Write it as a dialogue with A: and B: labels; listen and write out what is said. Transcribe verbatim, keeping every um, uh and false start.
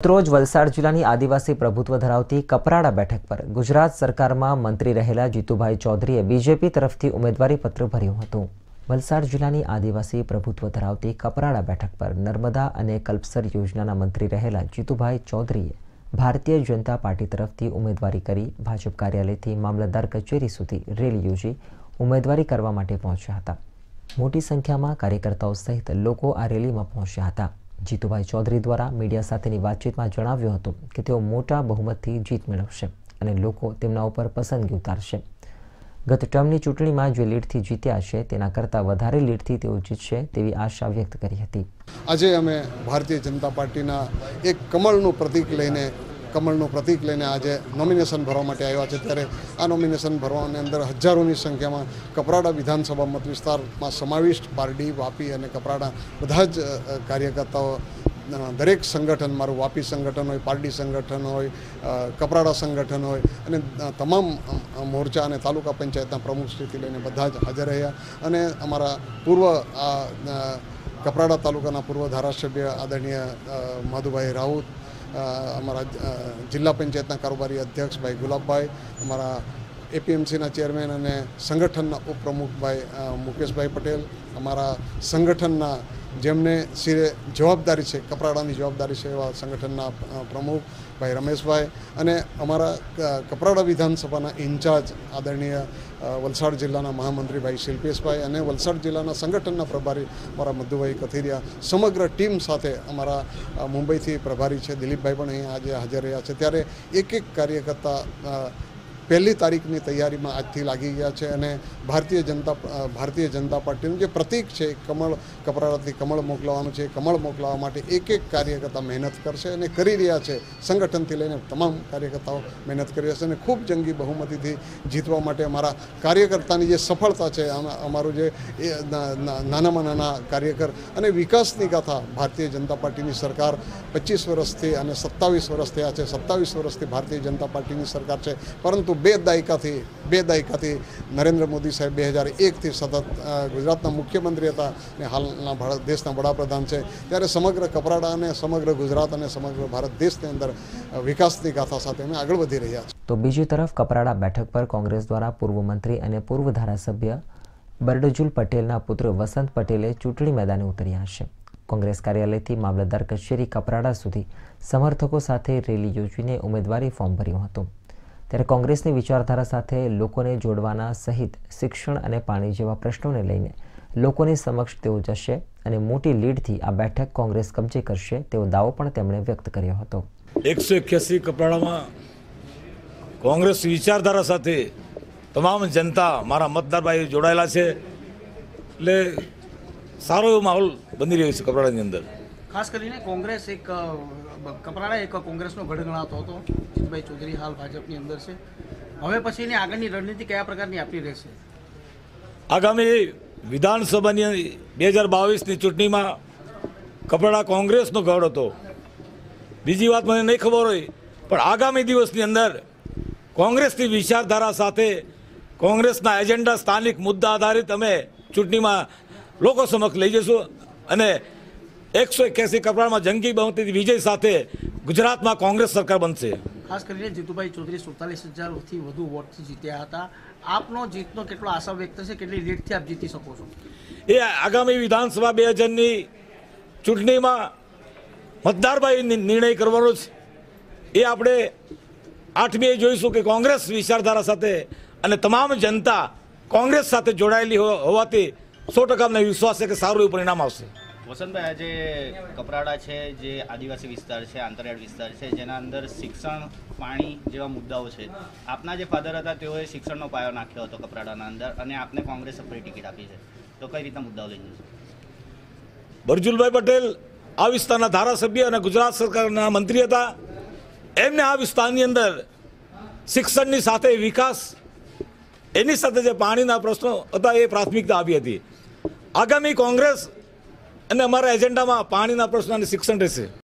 A: રોજ વલસાડ જિલ્લાની આદિવાસી પ્રભુત્વ ધરાવતી કપરાડા બેઠક પર ગુજરાત સરકારમાં મંત્રી રહેલા જીતુભાઈ ચૌધરીએ બીજેપી તરફથી ઉમેદવારી પત્ર ભર્યું હતું। વલસાડ જિલ્લાની આદિવાસી પ્રભુત્વ ધરાવતી કપરાડા બેઠક પર નર્મદા અને કલ્પસર યોજનાના મંત્રી રહેલા જીતુભાઈ ચૌધરીએ ભારતીય જનતા પાર્ટી તરફથી ઉમેદવારી કરી ભાજપ કાર્યાલયથી મામલતદાર કચેરી સુધી રેલી યોજી ઉમેદવારી કરવા માટે પહોંચ્યા હતા। મોટી સંખ્યામાં કાર્યકર્તાઓ સહિત લોકો આ રેલીમાં પહોંચ્યા હતા। જીતુભાઈ ચૌધરી દ્વારા મીડિયા સાથેની વાતચીતમાં જણાવ્યું હતું કે તેઓ મોટા બહુમતથી જીત મેળવશે અને લોકો તેમના ઉપર પસંદગી ઉતારશે। ગત ટર્મની ચૂંટણીમાં જે લીડથી જીત્યા છે તેના કરતાં વધારે લીડથી તેઓ જીતશે તેવી આશા વ્યક્ત કરી હતી।
B: આજે અમે ભારતીય જનતા પાર્ટીના એક કમળનું પ્રતીક લઈને કમળનું પ્રતીક લઈને આજે નોમિનેશન ભરવા માટે આવ્યા છે। ત્યારે આ નોમિનેશન ભરવાની અંદર હજારોની સંખ્યામાં કપરાડા વિધાનસભા મત વિસ્તારમાં સમાવિષ્ટ પારડી, વાપી અને કપરાડા બધા જ કાર્યકર્તાઓ દરેક સંગઠન, મારું વાપી સંગઠન હોય, પારડી સંગઠન હોય, કપરાડા સંગઠન હોય અને તમામ મોરચા અને તાલુકા પંચાયતના પ્રમુખશ્રીથી લઈને બધા જ હાજર રહ્યા। અને અમારા પૂર્વ કપરાડા તાલુકાના પૂર્વ ધારાસભ્ય આદરણીય માધુભાઈ રાઉત, અમારા જિલ્લા પંચાયતના કારોબારી અધ્યક્ષ ભાઈ ગુલાબભાઈ, અમારા એપીએમસીના ચેરમેન અને સંગઠનના ઉપપ્રમુખભાઈ મુકેશભાઈ પટેલ, અમારા સંગઠનના જેમને સિરે જવાબદારી છે, કપરાડાની જવાબદારી છે એવા સંગઠનના પ્રમુખ ભાઈ રમેશભાઈ અને અમારા કપરાડા વિધાનસભાના ઇન્ચાર્જ આદરણીય વલસાડ જિલ્લાના મહામંત્રી ભાઈ શિલ્પેશભાઈ અને વલસાડ જિલ્લાના સંગઠનના પ્રભારી અમારા મધુભાઈ કથિરિયા, સમગ્ર ટીમ સાથે અમારા મુંબઈથી પ્રભારી છે દિલીપભાઈ પણ અહીં આજે હાજર રહ્યા છે। ત્યારે એક એક કાર્યકર્તા પહેલી તારીખની તૈયારીમાં આજથી લાગી ગયા છે અને ભારતીય જનતા ભારતીય જનતા પાર્ટીનું જે પ્રતીક છે કમળ, કપરાડાથી કમળ મોકલવાનું છે, કમળ મોકલાવવા માટે એક એક કાર્યકર્તા મહેનત કરશે અને કરી રહ્યા છે। સંગઠનથી લઈને તમામ કાર્યકર્તાઓ મહેનત કરી રહ્યા છે અને ખૂબ જંગી બહુમતીથી જીતવા માટે અમારા કાર્યકર્તાની જે સફળતા છે, અમારું જે નાનામાં નાના કાર્યકર અને વિકાસની ગાથા, ભારતીય જનતા પાર્ટીની સરકાર પચીસ વર્ષથી અને સત્તાવીસ વર્ષ થયા છે, સત્તાવીસ વર્ષથી ભારતીય જનતા પાર્ટીની સરકાર છે, પરંતુ બે દાયકાથી બે દાયકાથી નરેન્દ્ર મોદી સાહેબ બે હજાર એકથી સતત ગુજરાતના મુખ્યમંત્રી હતા અને હાલના ભારત દેશના વડાપ્રધાન છે। ત્યારે સમગ્ર કપરાડા અને સમગ્ર ગુજરાત અને સમગ્ર ભારત દેશની અંદર વિકાસની ગાથા સાથે અમે આગળ વધી રહ્યા છીએ।
A: તો બીજી તરફ કપરાડા બેઠક પર કોંગ્રેસ દ્વારા પૂર્વ મંત્રી અને પૂર્વ ધારાસભ્ય બરડજુલ પટેલના પુત્ર વસંત પટેલે ચૂંટણી મેદાને ઉતર્યા છે। કોંગ્રેસ કાર્યાલયથી મામલતદાર કચેરી કપરાડા સુધી સમર્થકો સાથે રેલી યોજીને ઉમેદવારી ફોર્મ ભર્યું હતું। ત્યારે કોંગ્રેસની વિચારધારા સાથે લોકોને જોડવાના સહિત શિક્ષણ અને પાણી જેવા પ્રશ્નોને લઈને લોકોની સમક્ષ તેઓ જશે અને મોટી લીડથી આ બેઠક કોંગ્રેસ કબજે કરશે તેવો દાવો પણ તેમણે વ્યક્ત કર્યો હતો।
C: એકસો એક્યાસી કપરાડામાં કોંગ્રેસ વિચારધારા સાથે તમામ જનતા મારા મતદાર ભાઈઓ જોડાયેલા છે, એટલે સારો એવો માહોલ બની રહ્યો છે કપરાડાની અંદર।
D: ખાસ કરીને કોંગ્રેસ એક કપરાડા એક કોંગ્રેસનો ગઢ ગણાતો હતો। જીતુભાઈ ચૌધરી હાલ ભાજપની અંદર છે। હવે પછીની આગળની રણનીતિ કયા પ્રકારની આપણી રહેશે?
C: આગામી વિધાનસભાની બે હજાર બાવીસની ચૂંટણીમાં કપરાડા કોંગ્રેસનો ગઢ હતો। બીજી વાત મને નહીં ખબર હોય, પણ આગામી દિવસની અંદર કોંગ્રેસની વિચારધારા સાથે કોંગ્રેસના એજન્ડા, સ્થાનિક મુદ્દા આધારિત અમે ચૂંટણીમાં લોકો સમક્ષ લઈ જઈશું અને એકસો એક્યાસી કપરાડામાં જંગી બહુમતીથી વિજય સાથે ગુજરાતમાં કોંગ્રેસ સરકાર બનશે।
D: ખાસ કરીને જીતુભાઈ ચૌધરી સુડતાલીસ હજારથી વધુ વોટથી જીત્યા હતા। આપનો જીતનો કેટલો આશા વ્યક્ત છે, કેટલી લીડથી આપ જીતી શકો છો?
C: એ આગામી વિધાનસભા બે હજારની ચૂંટણીમાં મતદારભાઈ નિર્ણય કરવાનો છે। એ આપણે આઠમીએ જોઈશું કે કોંગ્રેસ વિચારધારા સાથે અને તમામ જનતા કોંગ્રેસ સાથે જોડાયેલી હોવાથી સો ટકા અમને વિશ્વાસ છે કે સારું એવું પરિણામ આવશે।
E: વસંતભાઈ, આજે કપરાડા છે જે આદિવાસી વિસ્તાર છે, આંતરિયાળ વિસ્તાર છે, જેના અંદર શિક્ષણ, પાણી જેવા મુદ્દાઓ છે। આપના જે ફાધર હતા તેઓએ શિક્ષણનો પાયો નાખ્યો હતો કપરાડાના અંદર અને આપને કોંગ્રેસે ફરી ટિકિટ આપી છે, તો કઈ રીતના મુદ્દાઓ લઈ જશે?
C: બરજુલભાઈ પટેલ આ વિસ્તારના ધારાસભ્ય અને ગુજરાત સરકારના મંત્રી હતા। એમને આ વિસ્તારની અંદર શિક્ષણની સાથે વિકાસ, એની સાથે જે પાણીના પ્રશ્નો હતા એ પ્રાથમિકતા આપી હતી। આગામી કોંગ્રેસ અને અમારા એજન્ડામાં પાણીના પ્રશ્નો અને શિક્ષણ રહેશે।